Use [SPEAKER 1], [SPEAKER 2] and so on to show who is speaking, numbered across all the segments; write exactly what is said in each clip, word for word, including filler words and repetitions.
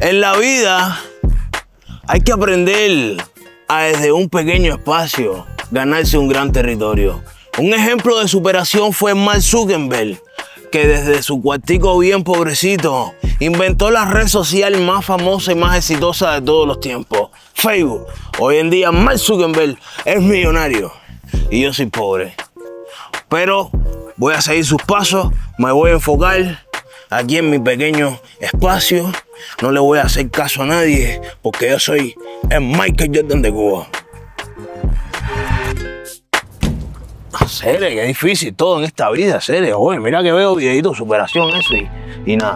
[SPEAKER 1] En la vida hay que aprender a desde un pequeño espacio ganarse un gran territorio. Un ejemplo de superación fue Mark Zuckerberg, que desde su cuartico bien pobrecito inventó la red social más famosa y más exitosa de todos los tiempos, Facebook. Hoy en día Mark Zuckerberg es millonario y yo soy pobre. Pero voy a seguir sus pasos, me voy a enfocar aquí en mi pequeño espacio. No le voy a hacer caso a nadie porque yo soy el Michael Jordan de Cuba. Serio, qué difícil todo en esta vida, serio. Oye, mira que veo videitos de superación eso y, y nada.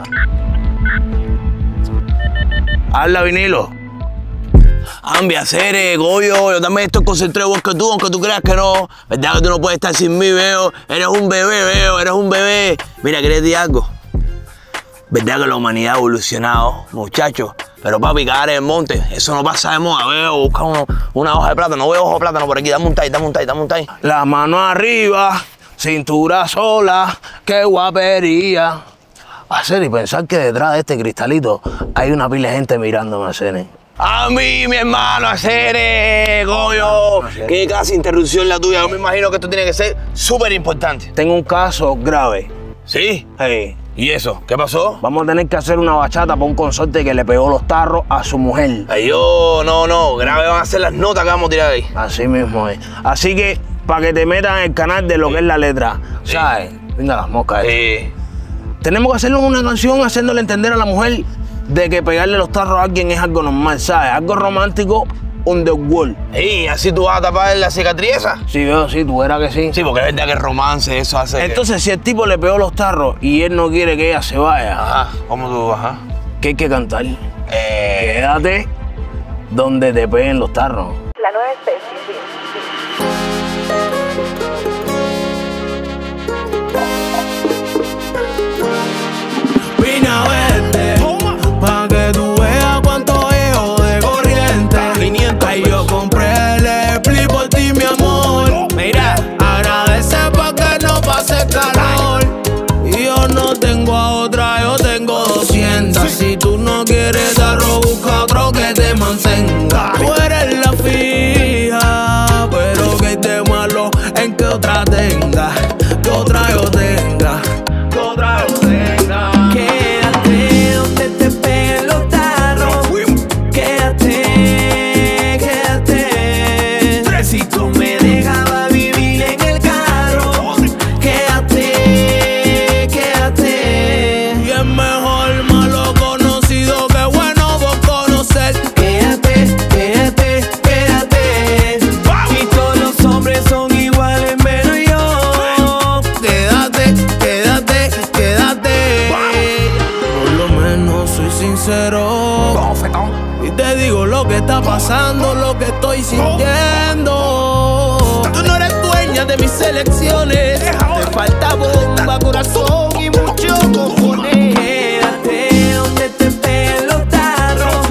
[SPEAKER 1] Habla, vinilo. Ambia, Cere, Goyo, yo también estoy concentrado igual que tú, aunque tú creas que no. ¿Verdad que tú no puedes estar sin mí, veo? Eres un bebé, veo, eres un bebé. Mira, ¿quieres decir algo? ¿Verdad que la humanidad ha evolucionado, muchachos? Pero papi, cagar en el monte, eso no pasa de moda. Veo, busca uno, una hoja de plátano, no veo hoja de plátano por aquí. Dame un tay, dame un tay, dame un tay. La mano arriba, cintura sola, qué guapería. Hacer y pensar que detrás de este cristalito hay una pila de gente mirándome, hacer. A mí, mi hermano, hacer, Goyo. Qué casi interrupción la tuya. Yo me imagino que esto tiene que ser súper importante. Tengo un caso grave. ¿Sí? Sí. ¿Y eso? ¿Qué pasó? Vamos a tener que hacer una bachata para un consorte que le pegó los tarros a su mujer. Ay, yo, no, no, grave van a ser las notas que vamos a tirar ahí. Así mismo es. Así que, para que te metas en el canal de lo que es la letra, sí. ¿Sabes? Venga las moscas. Sí. Tenemos que hacerle una canción haciéndole entender a la mujer de que pegarle los tarros a alguien es algo normal, ¿sabes? Algo romántico on the wall. ¿Y así tú vas a tapar la cicatriz esa? Sí, veo, sí, tú verás que sí. Sí, porque es verdad que el romance, eso hace. Entonces, que... si el tipo le pegó los tarros y él no quiere que ella se vaya, ajá, ¿cómo tú vas? Ajá? ¿Qué hay que cantar? Eh... Quédate donde te peguen los tarros.
[SPEAKER 2] La nueva especie, sí.
[SPEAKER 1] Vine a verte, pa' que tú veas cuánto llevo de corriente. Ay, yo compré el split por ti, mi amor. Mira, agradece pa' que no pase calor. Y yo no tengo a otra, yo tengo doscientas. Si tú no quieres darlo, busca otro que te mantenga. Tú eres la fija, pero que te malo en que otra tenga, que otra yo tenga, que otra yo tenga. Quédate donde te peguen los tarros. Quédate, quédate. Si tú me dejabas vivir en el carro, quédate, quédate. Y es mejor malo conocido que bueno por conocer. Quédate, quédate, quédate. Y todos los hombres son iguales menos yo. Quédate, quédate, quédate. Por lo menos soy sincero y te digo lo que está pasando, lo que estoy sintiendo. Tú no eres dueña de mis elecciones. Te falta bomba, corazón y mucho cojones. Quédate donde te peguen los tarros.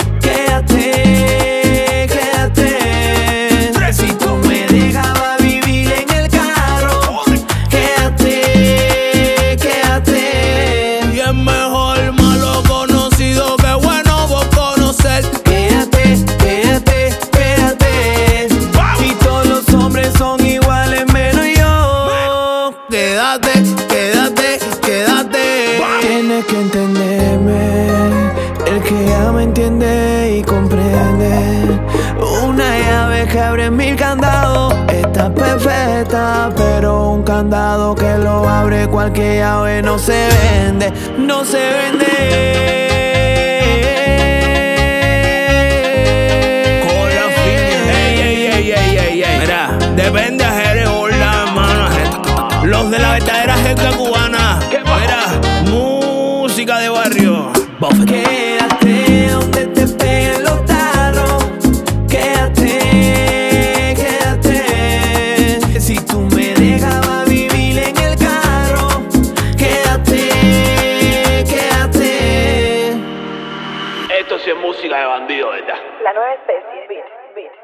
[SPEAKER 1] Quédate, quédate. Si tú me dejabas vivir en el carro, quédate, quédate. Y es mejor malo conocido que bueno por conocer. Quédate, quédate, quédate. Y todos los hombres son iguales menos yo. Quédate, quédate, quédate. Tienes que entenderme. El que ya me entiende y comprende. Una llave que abre mil candados. Está perfecta, pero un candado que lo abre cualquier llave no se vende, no se vende. Con la fina. Ey, ey, ey, ey, ey, ey. Mira, depende a Jerez o la mano. Los de la verdadera gente cubana. Mira, música de barrio. Quédate donde te peguen los tarros. Quédate, quédate. Si tú me dejabas vivir en el carro, quédate, quédate. Esto sí es música de bandido, ¿verdad?
[SPEAKER 2] La nueva especie, beat, beat.